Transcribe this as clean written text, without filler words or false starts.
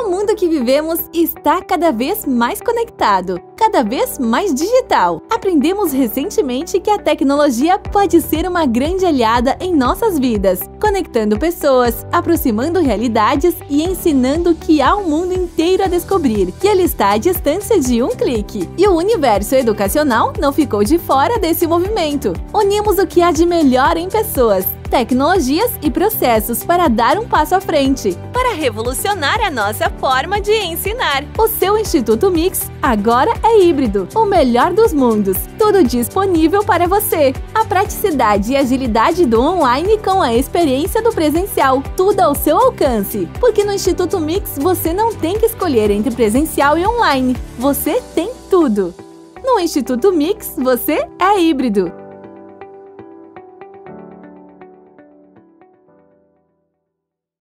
O mundo que vivemos está cada vez mais conectado, cada vez mais digital. Aprendemos recentemente que a tecnologia pode ser uma grande aliada em nossas vidas, conectando pessoas, aproximando realidades e ensinando que há um mundo inteiro a descobrir, que ele está à distância de um clique. E o universo educacional não ficou de fora desse movimento. Unimos o que há de melhor em pessoas, tecnologias e processos para dar um passo à frente, para revolucionar a nossa forma de ensinar. O seu Instituto Mix agora é híbrido, o melhor dos mundos, tudo disponível para você. A praticidade e agilidade do online com a experiência do presencial, tudo ao seu alcance. Porque no Instituto Mix você não tem que escolher entre presencial e online, você tem tudo. No Instituto Mix você é híbrido.